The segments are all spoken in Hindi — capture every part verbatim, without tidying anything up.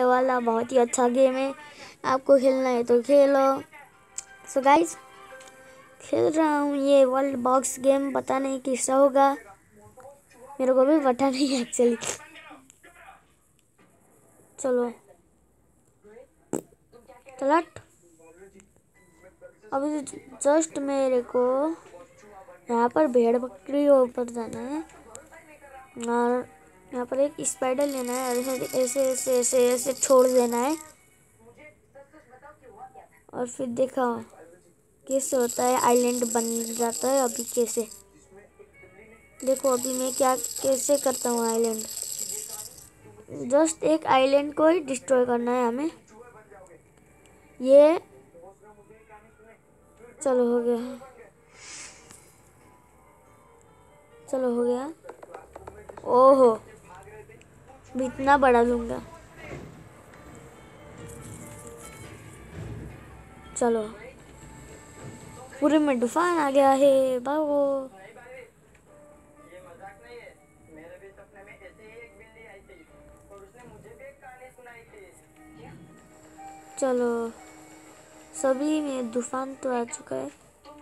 वाला बहुत ही अच्छा गेम है। आपको खेलना है तो खेलो। सो गाइस, खेल रहा हूँ ये वर्ल्ड बॉक्स गेम। पता नहीं किसका होगा, मेरे को भी पता नहीं एक्चुअली। चलो चलट। अभी जस्ट मेरे को यहाँ पर भेड़ बकरी ऊपर जाना है और यहाँ पर एक स्पाइडर लेना है और ऐसे ऐसे ऐसे ऐसे ऐसे छोड़ देना है और फिर देखा कैसे होता है, आइलैंड बन जाता है। अभी कैसे देखो, अभी मैं क्या कैसे करता हूँ आइलैंड। जस्ट एक आइलैंड को ही डिस्ट्रॉय करना है हमें। ये चलो हो गया, चलो हो गया। ओहो, इतना बड़ा लूंगा। चलो, पूरे में तूफान आ गया है, भागो। चलो, सभी में तूफान तो आ चुका है।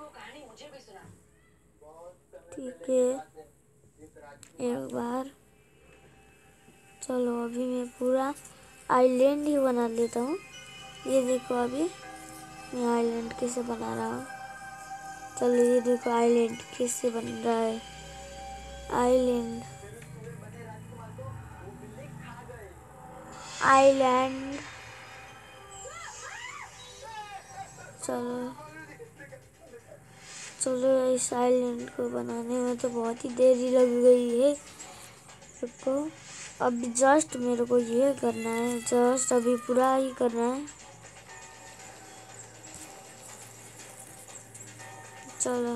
ठीक है, एक बार। चलो, अभी मैं पूरा आइलैंड ही बना लेता हूँ। ये देखो, अभी मैं आइलैंड कैसे बना रहा हूँ। चलो, ये देखो आइलैंड कैसे बन रहा है। आइलैंड आइलैंड चलो चलो, इस आइलैंड को बनाने में तो बहुत ही देरी लग गई है। रुको, अभी जस्ट मेरे को ये करना है, जस्ट अभी पूरा ही करना है। चलो,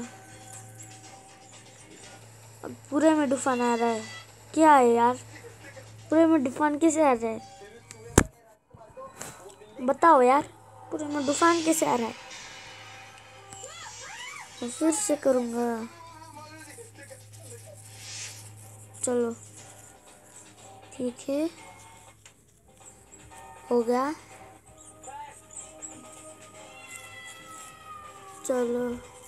अब पूरे में तूफान आ रहा है। क्या है यार, पूरे में तूफान कैसे आ रहा है? बताओ यार, पूरे में तूफान कैसे आ रहा है? मैं फिर से करूँगा। चलो ठीक है, हो गया। चलो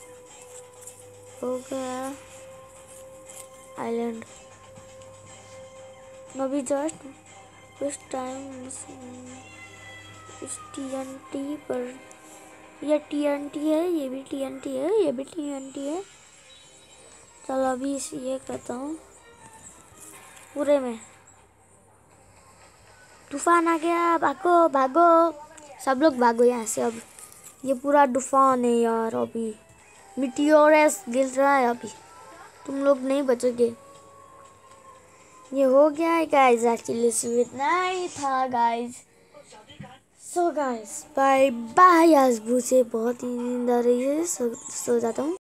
हो गया आइलैंड। अभी जस्ट कुछ टाइम इस टीएनटी पर, ये टीएनटी है, ये भी टीएनटी है, ये भी टीएनटी है। चलो अभी इस ये करता हूँ। पूरे में तूफान आ गया, भागो भागो, सब लोग भागो यहाँ से। अब ये पूरा तूफान है यार, अभी मिटियोरस गिर रहा है, अभी तुम लोग नहीं बचोगे। ये हो गया है गाइस, एक्चुअली सो इतना ही था guys. So guys bye bye. आज मुझे बहुत ही नींद आ रही है, सो सो जाता हूँ।